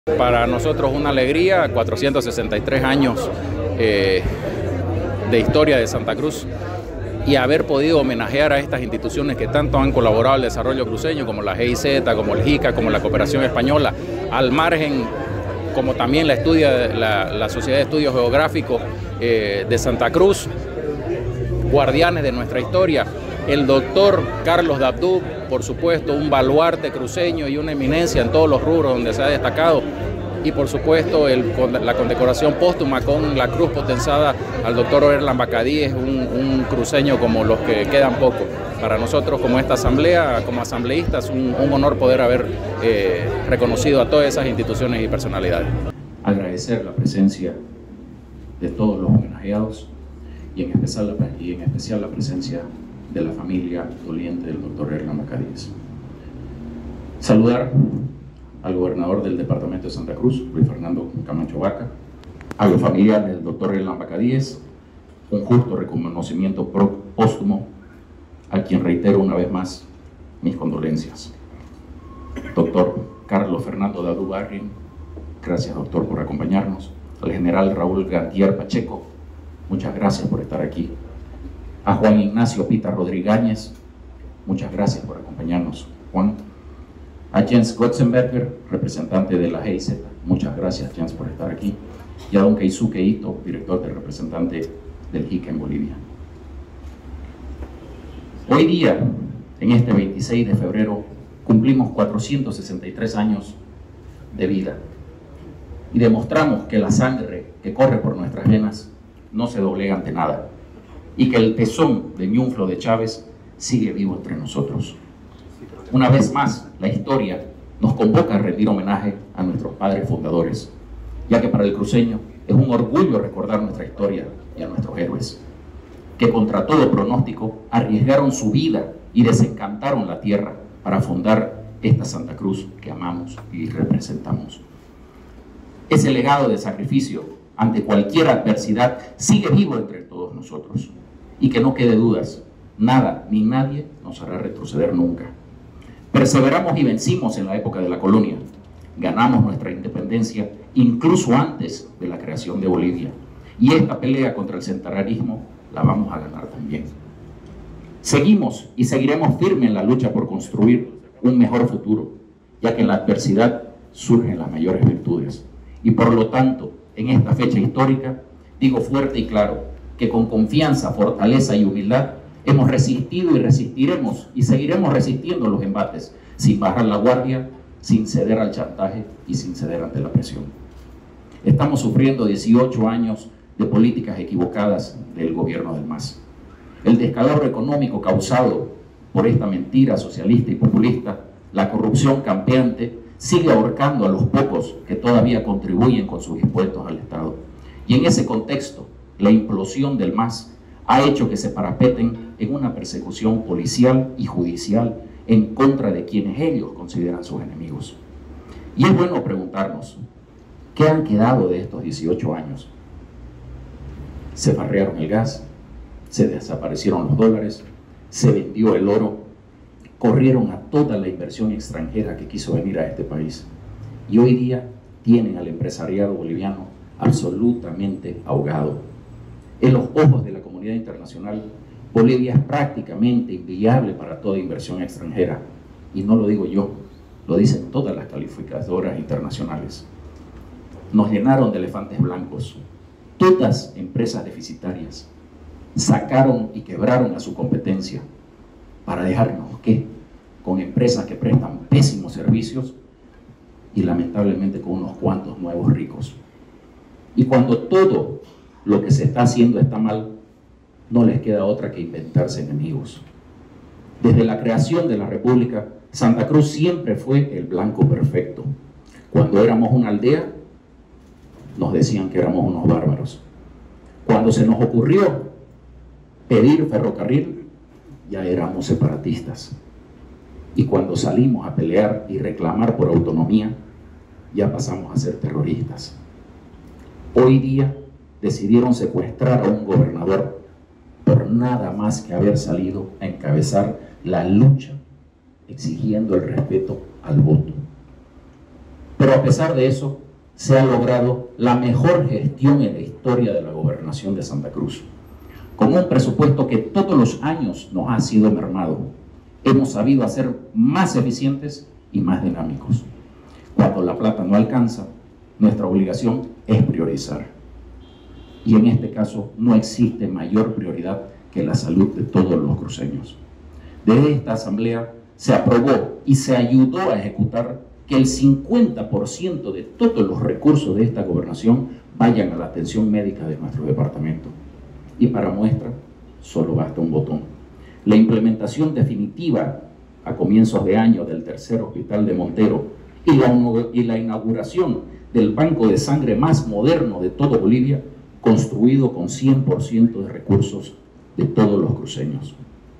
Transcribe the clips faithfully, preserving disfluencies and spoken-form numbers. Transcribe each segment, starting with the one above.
Para nosotros una alegría, cuatrocientos sesenta y tres años eh, de historia de Santa Cruz y haber podido homenajear a estas instituciones que tanto han colaborado al desarrollo cruceño, como la G I Z, como el JICA, como la Cooperación Española, al margen, como también la, estudia, la, la Sociedad de Estudios Geográficos eh, de Santa Cruz, guardianes de nuestra historia. El doctor Carlos Dabdú, por supuesto, un baluarte cruceño y una eminencia en todos los rubros donde se ha destacado. Y por supuesto el, la condecoración póstuma con la cruz potenzada al doctor Orelán Bacadíes, un, un cruceño como los que quedan pocos. Para nosotros, como esta asamblea, como asambleístas, un, un honor poder haber eh, reconocido a todas esas instituciones y personalidades. Agradecer la presencia de todos los homenajeados y en especial la, y en especial la presencia de la familia doliente del doctor Orelán Bacadíes. Saludar al gobernador del departamento de Santa Cruz, Luis Fernando Camacho Vaca, a los familiares del doctor Orelán Bacadíes, un justo reconocimiento póstumo, a quien reitero una vez más mis condolencias. Doctor Carlos Fernando Dabdú Barrin, gracias doctor por acompañarnos. Al general Raúl Gantier Pacheco, muchas gracias por estar aquí. A Juan Ignacio Pita Rodríguez, muchas gracias por acompañarnos, Juan. A Jens Gotzenberger, representante de la G I Z, muchas gracias Jens por estar aquí. Y a don Keisuke Ito, director del representante del JICA en Bolivia. Hoy día, en este veintiséis de febrero, cumplimos cuatrocientos sesenta y tres años de vida y demostramos que la sangre que corre por nuestras venas no se doblega ante nada y que el tesón de Ñuflo de Chávez sigue vivo entre nosotros. Una vez más, la historia nos convoca a rendir homenaje a nuestros padres fundadores, ya que para el cruceño es un orgullo recordar nuestra historia y a nuestros héroes, que contra todo pronóstico arriesgaron su vida y desencantaron la tierra para fundar esta Santa Cruz que amamos y representamos. Ese legado de sacrificio ante cualquier adversidad sigue vivo entre todos nosotros, y que no quede dudas, nada ni nadie nos hará retroceder nunca. Perseveramos y vencimos en la época de la colonia, ganamos nuestra independencia incluso antes de la creación de Bolivia, y esta pelea contra el centenarismo la vamos a ganar también. Seguimos y seguiremos firmes en la lucha por construir un mejor futuro, ya que en la adversidad surgen las mayores virtudes, y por lo tanto, en esta fecha histórica, digo fuerte y claro que con confianza, fortaleza y humildad hemos resistido y resistiremos y seguiremos resistiendo los embates, sin bajar la guardia, sin ceder al chantaje y sin ceder ante la presión. Estamos sufriendo dieciocho años de políticas equivocadas del gobierno del M A S. El descalabro económico causado por esta mentira socialista y populista, la corrupción campeante, sigue ahorcando a los pocos que todavía contribuyen con sus impuestos al Estado. Y en ese contexto, la implosión del M A S ha hecho que se parapeten en una persecución policial y judicial en contra de quienes ellos consideran sus enemigos. Y es bueno preguntarnos, ¿qué han quedado de estos dieciocho años? Se farrearon el gas, se desaparecieron los dólares, se vendió el oro, corrieron a toda la inversión extranjera que quiso venir a este país. Y hoy día tienen al empresariado boliviano absolutamente ahogado. En los ojos de la comunidad internacional, Bolivia es prácticamente inviable para toda inversión extranjera. Y no lo digo yo, lo dicen todas las calificadoras internacionales. Nos llenaron de elefantes blancos. Todas empresas deficitarias sacaron y quebraron a su competencia para dejarnos, ¿qué? Con empresas que prestan pésimos servicios y lamentablemente con unos cuantos nuevos ricos. Y cuando todo lo que se está haciendo está mal, no les queda otra que inventarse enemigos. Desde la creación de la República, Santa Cruz siempre fue el blanco perfecto. Cuando éramos una aldea, nos decían que éramos unos bárbaros. Cuando se nos ocurrió pedir ferrocarril, ya éramos separatistas. Y cuando salimos a pelear y reclamar por autonomía, ya pasamos a ser terroristas. Hoy día decidieron secuestrar a un gobernador por nada más que haber salido a encabezar la lucha exigiendo el respeto al voto. Pero a pesar de eso, se ha logrado la mejor gestión en la historia de la gobernación de Santa Cruz. Con un presupuesto que todos los años nos ha sido mermado, hemos sabido hacer más eficientes y más dinámicos. Cuando la plata no alcanza, nuestra obligación es priorizar. Y en este caso no existe mayor prioridad que la salud de todos los cruceños. Desde esta asamblea se aprobó y se ayudó a ejecutar que el cincuenta por ciento de todos los recursos de esta gobernación vayan a la atención médica de nuestro departamento. Y para muestra, solo basta un botón. La implementación definitiva a comienzos de año del tercer hospital de Montero y la, y la inauguración del banco de sangre más moderno de todo Bolivia, construido con cien por ciento de recursos de todos los cruceños.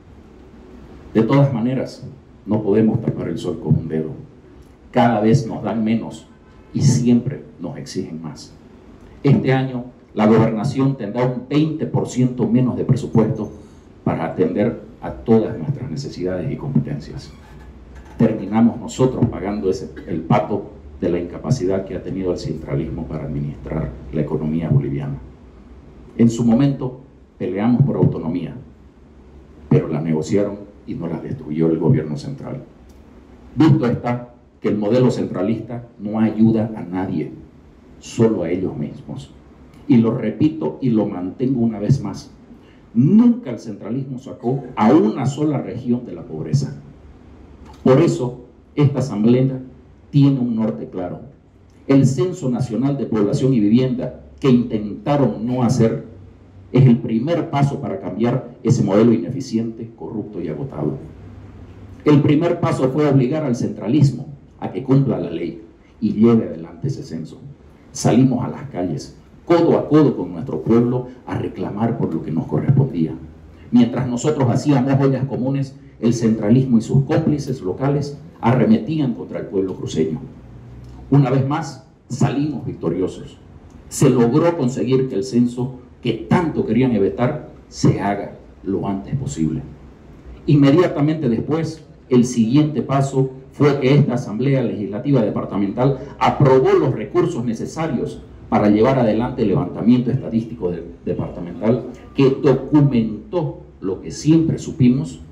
De todas maneras, no podemos tapar el sol con un dedo. Cada vez nos dan menos y siempre nos exigen más. Este año, la gobernación tendrá un veinte por ciento menos de presupuesto para atender a todas nuestras necesidades y competencias. Terminamos nosotros pagando ese, el pato de la incapacidad que ha tenido el centralismo para administrar la economía boliviana. En su momento peleamos por autonomía, pero la negociaron y no la destruyó el gobierno central. Visto está que el modelo centralista no ayuda a nadie, solo a ellos mismos. Y lo repito y lo mantengo una vez más. Nunca el centralismo sacó a una sola región de la pobreza. Por eso, esta asamblea tiene un norte claro. El Censo Nacional de Población y Vivienda, que intentaron no hacer, es el primer paso para cambiar ese modelo ineficiente, corrupto y agotado. El primer paso fue obligar al centralismo a que cumpla la ley y lleve adelante ese censo. Salimos a las calles, codo a codo con nuestro pueblo, a reclamar por lo que nos correspondía. Mientras nosotros hacíamos ollas comunes, el centralismo y sus cómplices locales arremetían contra el pueblo cruceño. Una vez más, salimos victoriosos. Se logró conseguir que el censo que tanto querían evitar se haga lo antes posible. Inmediatamente después, el siguiente paso fue que esta Asamblea Legislativa Departamental aprobó los recursos necesarios para llevar adelante el levantamiento estadístico de, departamental que documentó lo que siempre supimos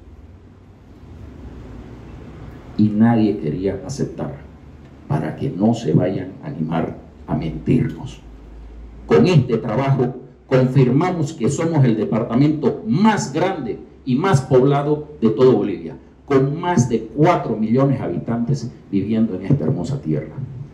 y nadie quería aceptar, para que no se vayan a animar a mentirnos. Con este trabajo confirmamos que somos el departamento más grande y más poblado de todo Bolivia, con más de cuatro millones de habitantes viviendo en esta hermosa tierra.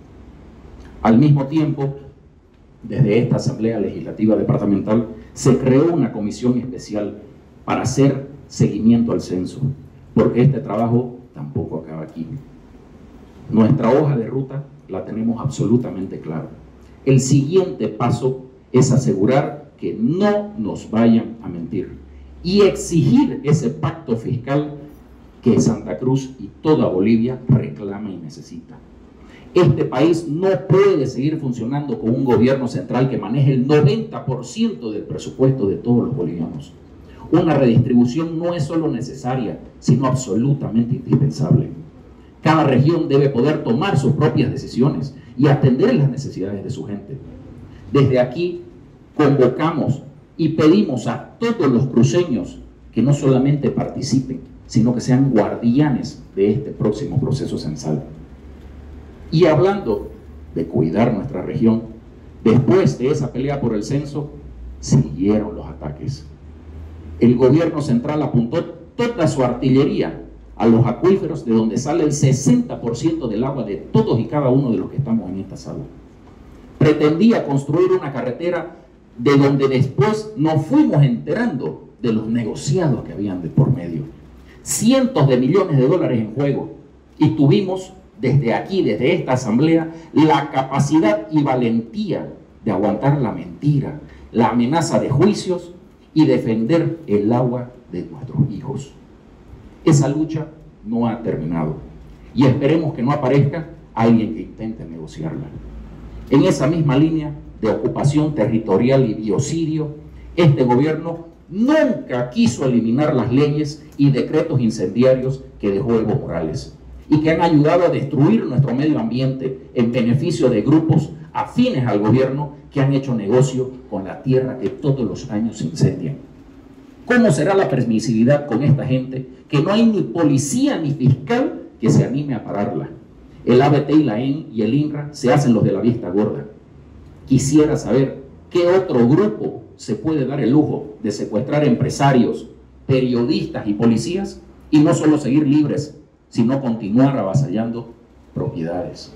Al mismo tiempo, desde esta Asamblea Legislativa Departamental se creó una comisión especial para hacer seguimiento al censo, porque este trabajo tampoco acaba aquí. Nuestra hoja de ruta la tenemos absolutamente clara. El siguiente paso es asegurar que no nos vayan a mentir y exigir ese pacto fiscal que Santa Cruz y toda Bolivia reclama y necesita. Este país no puede seguir funcionando con un gobierno central que maneje el noventa por ciento del presupuesto de todos los bolivianos. Una redistribución no es solo necesaria, sino absolutamente indispensable. Cada región debe poder tomar sus propias decisiones y atender las necesidades de su gente. Desde aquí convocamos y pedimos a todos los cruceños que no solamente participen, sino que sean guardianes de este próximo proceso censal. Y hablando de cuidar nuestra región, después de esa pelea por el censo, siguieron los ataques. El gobierno central apuntó toda su artillería a los acuíferos de donde sale el sesenta por ciento del agua de todos y cada uno de los que estamos en esta sala. Pretendía construir una carretera de donde después nos fuimos enterando de los negociados que habían de por medio. Cientos de millones de dólares en juego, y tuvimos desde aquí, desde esta asamblea, la capacidad y valentía de aguantar la mentira, la amenaza de juicios y defender el agua de nuestros hijos. Esa lucha no ha terminado y esperemos que no aparezca alguien que intente negociarla. En esa misma línea de ocupación territorial y biocidio, este gobierno nunca quiso eliminar las leyes y decretos incendiarios que dejó Evo Morales. y que han ayudado a destruir nuestro medio ambiente en beneficio de grupos afines al gobierno que han hecho negocio con la tierra que todos los años se incendian. ¿Cómo será la permisividad con esta gente que no hay ni policía ni fiscal que se anime a pararla? El A B T y la E N y el INRA se hacen los de la vista gorda. Quisiera saber qué otro grupo se puede dar el lujo de secuestrar empresarios, periodistas y policías y no solo seguir libres, sino continuar avasallando propiedades.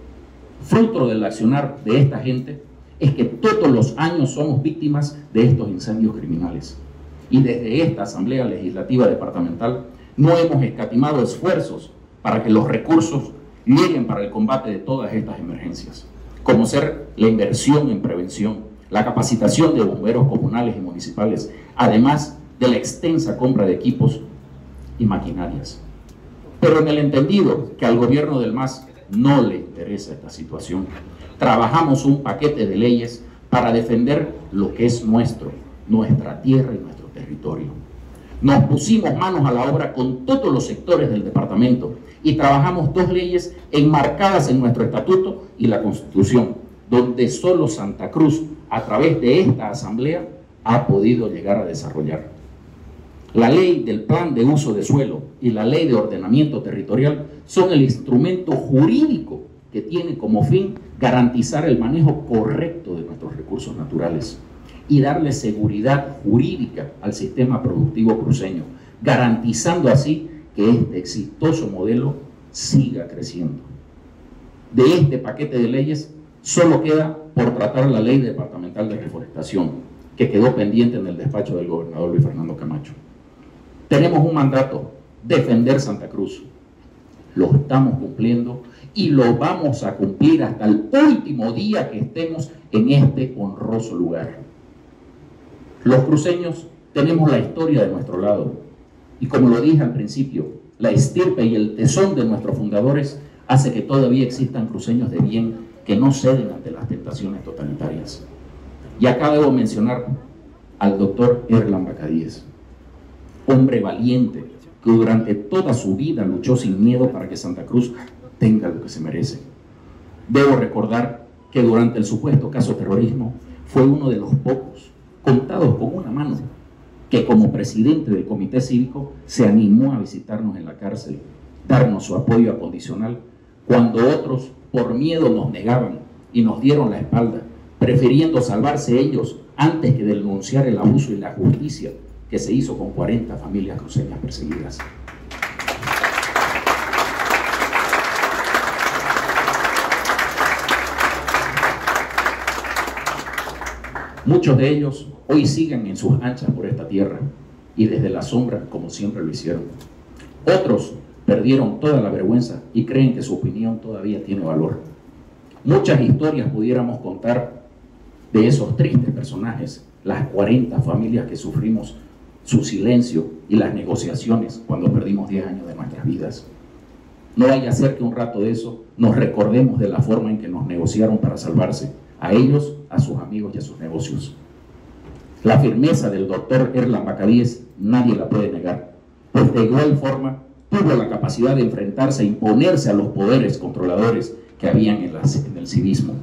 Fruto del accionar de esta gente es que todos los años somos víctimas de estos incendios criminales. Y desde esta Asamblea Legislativa Departamental no hemos escatimado esfuerzos para que los recursos lleguen para el combate de todas estas emergencias, como ser la inversión en prevención, la capacitación de bomberos comunales y municipales, además de la extensa compra de equipos y maquinarias. Pero en el entendido que al gobierno del M A S no le interesa esta situación, trabajamos un paquete de leyes para defender lo que es nuestro, nuestra tierra y nuestro territorio. Nos pusimos manos a la obra con todos los sectores del departamento y trabajamos dos leyes enmarcadas en nuestro estatuto y la Constitución, donde solo Santa Cruz, a través de esta asamblea, ha podido llegar a desarrollar. La ley del plan de uso de suelo y la ley de ordenamiento territorial son el instrumento jurídico que tiene como fin garantizar el manejo correcto de nuestros recursos naturales y darle seguridad jurídica al sistema productivo cruceño, garantizando así que este exitoso modelo siga creciendo. De este paquete de leyes solo queda por tratar la ley departamental de reforestación, que quedó pendiente en el despacho del gobernador Luis Fernando Camacho. Tenemos un mandato: defender Santa Cruz. Lo estamos cumpliendo y lo vamos a cumplir hasta el último día que estemos en este honroso lugar. Los cruceños tenemos la historia de nuestro lado y, como lo dije al principio, la estirpe y el tesón de nuestros fundadores hace que todavía existan cruceños de bien que no ceden ante las tentaciones totalitarias. Y acá debo mencionar al doctor Erlan Bacadíes, hombre valiente que durante toda su vida luchó sin miedo para que Santa Cruz tenga lo que se merece. Debo recordar que durante el supuesto caso terrorismo fue uno de los pocos, contados con una mano, que como presidente del comité cívico se animó a visitarnos en la cárcel, darnos su apoyo acondicional, cuando otros por miedo nos negaban y nos dieron la espalda, prefiriendo salvarse ellos antes que denunciar el abuso y la justicia que se hizo con cuarenta familias cruceñas perseguidas. Muchos de ellos hoy siguen en sus anchas por esta tierra y desde la sombra, como siempre lo hicieron. Otros perdieron toda la vergüenza y creen que su opinión todavía tiene valor. Muchas historias pudiéramos contar de esos tristes personajes, las cuarenta familias que sufrimos su silencio y las negociaciones cuando perdimos diez años de nuestras vidas. No vaya a ser que un rato de eso nos recordemos de la forma en que nos negociaron para salvarse, a ellos, a sus amigos y a sus negocios. La firmeza del doctor Erlan Bacadíes nadie la puede negar, pues de igual forma tuvo la capacidad de enfrentarse e imponerse a los poderes controladores que habían en, la, en el civismo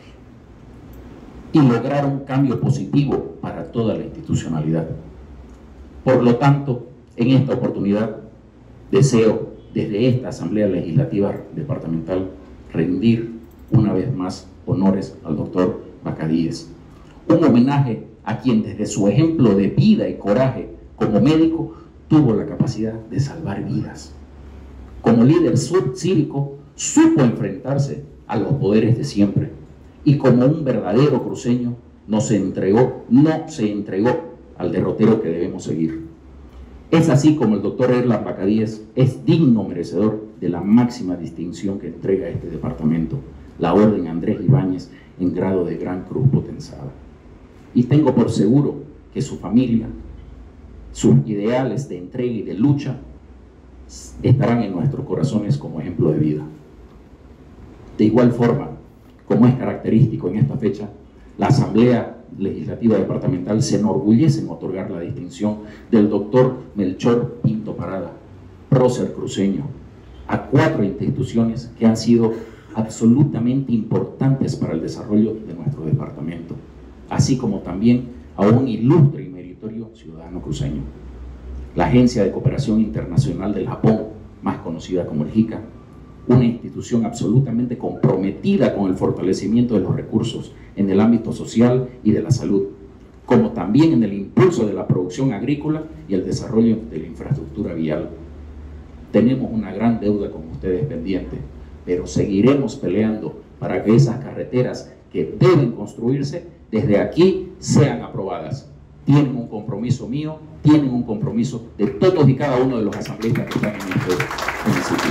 y lograr un cambio positivo para toda la institucionalidad. Por lo tanto, en esta oportunidad deseo desde esta Asamblea Legislativa Departamental rendir una vez más honores al doctor Bacadíes, un homenaje a quien desde su ejemplo de vida y coraje como médico tuvo la capacidad de salvar vidas. Como líder cívico supo enfrentarse a los poderes de siempre y como un verdadero cruceño no se entregó, no se entregó al derrotero que debemos seguir. Es así como el doctor Erlan Bacadíes es digno merecedor de la máxima distinción que entrega este departamento, la Orden Andrés Ibáñez en grado de Gran Cruz Potenzada. Y tengo por seguro que su familia, sus ideales de entrega y de lucha estarán en nuestros corazones como ejemplo de vida. De igual forma, como es característico en esta fecha, la Asamblea Legislativa Departamental se enorgullece en otorgar la distinción del doctor Melchor Pinto Parada, prócer cruceño, a cuatro instituciones que han sido absolutamente importantes para el desarrollo de nuestro departamento, así como también a un ilustre y meritorio ciudadano cruceño. La Agencia de Cooperación Internacional del Japón, más conocida como el JICA, una institución absolutamente comprometida con el fortalecimiento de los recursos en el ámbito social y de la salud, como también en el impulso de la producción agrícola y el desarrollo de la infraestructura vial. Tenemos una gran deuda con ustedes pendiente, pero seguiremos peleando para que esas carreteras que deben construirse desde aquí sean aprobadas. Tienen un compromiso mío, tienen un compromiso de todos y cada uno de los asambleístas que están en este municipio.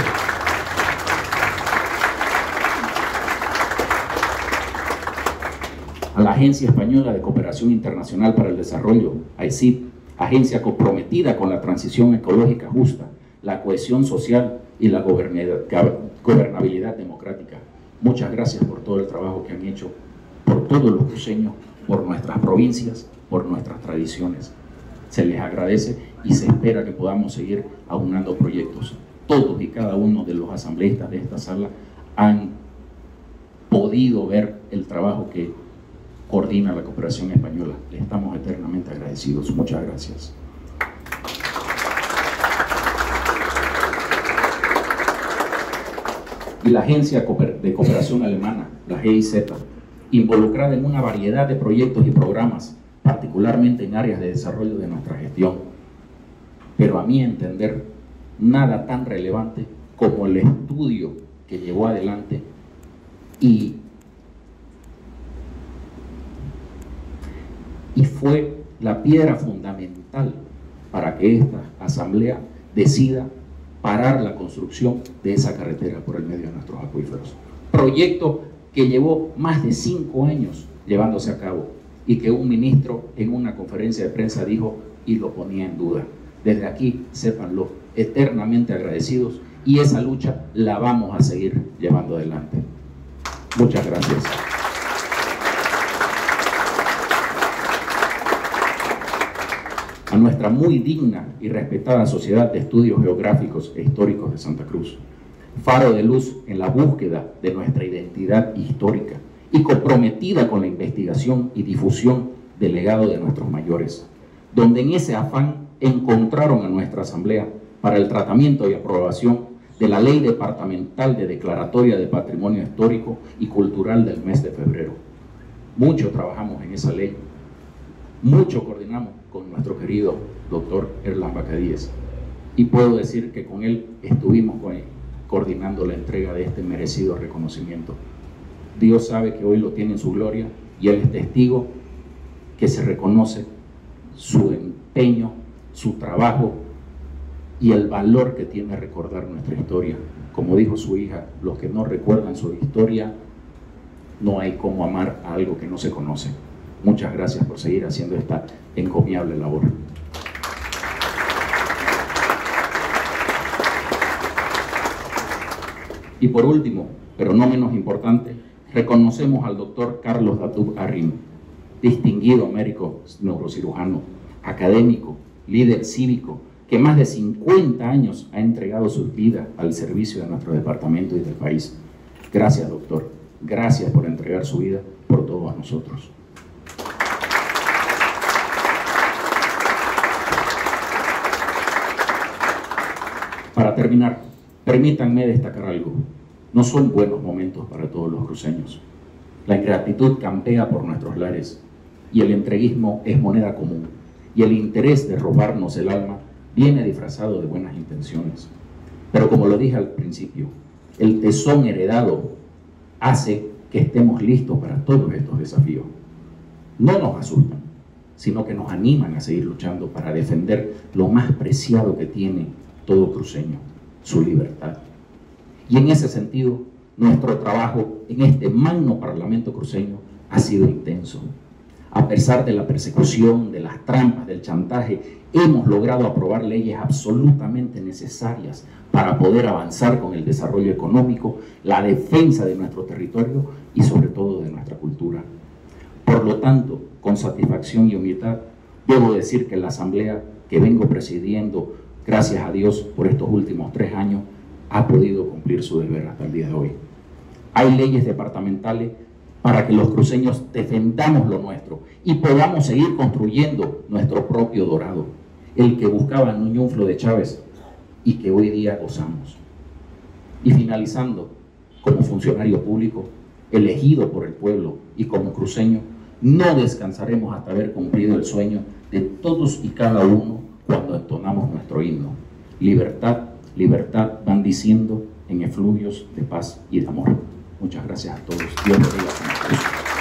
A la Agencia Española de Cooperación Internacional para el Desarrollo, A E C I D, agencia comprometida con la transición ecológica justa, la cohesión social y la gobernabilidad democrática. Muchas gracias por todo el trabajo que han hecho, por todos los cruceños, por nuestras provincias, por nuestras tradiciones. Se les agradece y se espera que podamos seguir aunando proyectos. Todos y cada uno de los asambleístas de esta sala han podido ver el trabajo que coordina la cooperación española. Le estamos eternamente agradecidos. Muchas gracias. Y la Agencia de Cooperación Alemana, la G I Z, involucrada en una variedad de proyectos y programas, particularmente en áreas de desarrollo de nuestra gestión. Pero a mi entender, nada tan relevante como el estudio que llevó adelante y y fue la piedra fundamental para que esta asamblea decida parar la construcción de esa carretera por el medio de nuestros acuíferos. Proyecto que llevó más de cinco años llevándose a cabo y que un ministro en una conferencia de prensa dijo y lo ponía en duda. Desde aquí, sépanlo, eternamente agradecidos, y esa lucha la vamos a seguir llevando adelante. Muchas gracias. A nuestra muy digna y respetada Sociedad de Estudios Geográficos e Históricos de Santa Cruz, faro de luz en la búsqueda de nuestra identidad histórica y comprometida con la investigación y difusión del legado de nuestros mayores, donde en ese afán encontraron a nuestra asamblea para el tratamiento y aprobación de la Ley Departamental de Declaratoria de Patrimonio Histórico y Cultural del mes de febrero. Mucho trabajamos en esa ley, mucho coordinamos con nuestro querido doctor Erlan Bacadíes, y puedo decir que con él estuvimos con él, coordinando la entrega de este merecido reconocimiento. Dios sabe que hoy lo tiene en su gloria y Él es testigo que se reconoce su empeño, su trabajo y el valor que tiene recordar nuestra historia. Como dijo su hija, los que no recuerdan su historia, no hay cómo amar a algo que no se conoce. Muchas gracias por seguir haciendo esta encomiable labor. Y por último, pero no menos importante, reconocemos al doctor Carlos Datub Arrim, distinguido médico neurocirujano, académico, líder cívico, que más de cincuenta años ha entregado su vida al servicio de nuestro departamento y del país. Gracias, doctor. Gracias por entregar su vida por todos nosotros. Para terminar, permítanme destacar algo. No son buenos momentos para todos los cruceños. La ingratitud campea por nuestros lares y el entreguismo es moneda común. Y el interés de robarnos el alma viene disfrazado de buenas intenciones. Pero como lo dije al principio, el tesón heredado hace que estemos listos para todos estos desafíos. No nos asustan, sino que nos animan a seguir luchando para defender lo más preciado que tiene todo cruceño, su libertad. Y en ese sentido, nuestro trabajo en este magno Parlamento cruceño ha sido intenso. A pesar de la persecución, de las trampas, del chantaje, hemos logrado aprobar leyes absolutamente necesarias para poder avanzar con el desarrollo económico, la defensa de nuestro territorio y sobre todo de nuestra cultura. Por lo tanto, con satisfacción y humildad, debo decir que la asamblea que vengo presidiendo, gracias a Dios por estos últimos tres años, ha podido cumplir su deber hasta el día de hoy. Hay leyes departamentales para que los cruceños defendamos lo nuestro y podamos seguir construyendo nuestro propio Dorado, el que buscaba Ñuflo de Chávez y que hoy día gozamos. Y finalizando, como funcionario público, elegido por el pueblo y como cruceño, no descansaremos hasta haber cumplido el sueño de todos y cada uno cuando entonamos nuestro himno. Libertad, libertad, van diciendo en efluvios de paz y de amor. Muchas gracias a todos. Dios los bendiga.